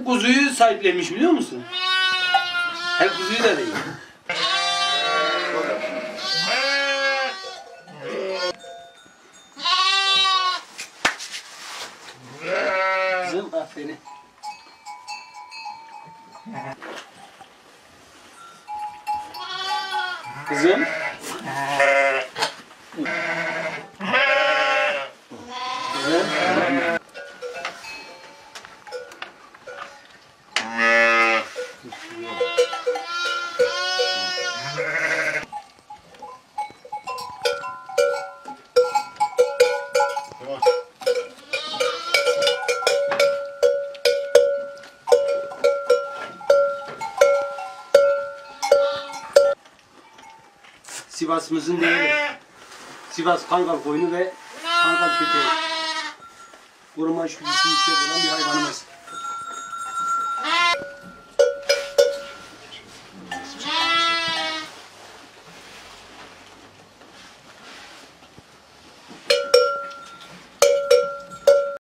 kuzuyu sahiplenmiş biliyor musun? Hep kuzuyu da değil. Kızım aferin. Kızım. Sivas'ımızın değeri. Sivas Kangal koyunu ve Kangal köpeği. Koruma içgüdüsü yüksek olan bir hayvanımız.